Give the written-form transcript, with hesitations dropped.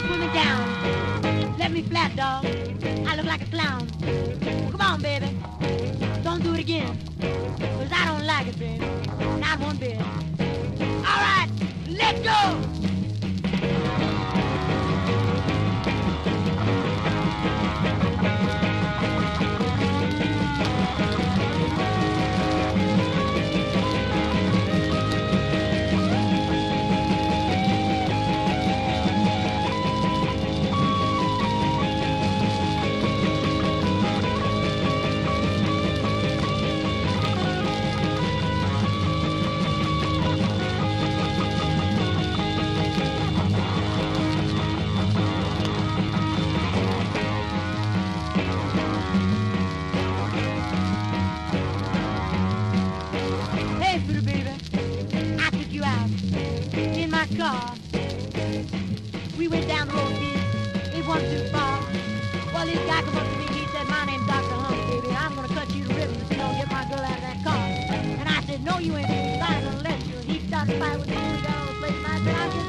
put me down. Let me flat, dog. I look like a clown. Come on, baby. Don't do it again. 'Cause I don't like it, baby. Not one bit. All right, let's go. Car. We went down the road, kid. It wasn't too far. Well, this guy come up to me. He said, "My name's Dr. Humphrey, baby. I'm gonna cut you to ribbons if you don't get my girl out of that car." And I said, "No, you ain't fine unless you." And he started to fight with me. We got all the place. And I said, "I'll get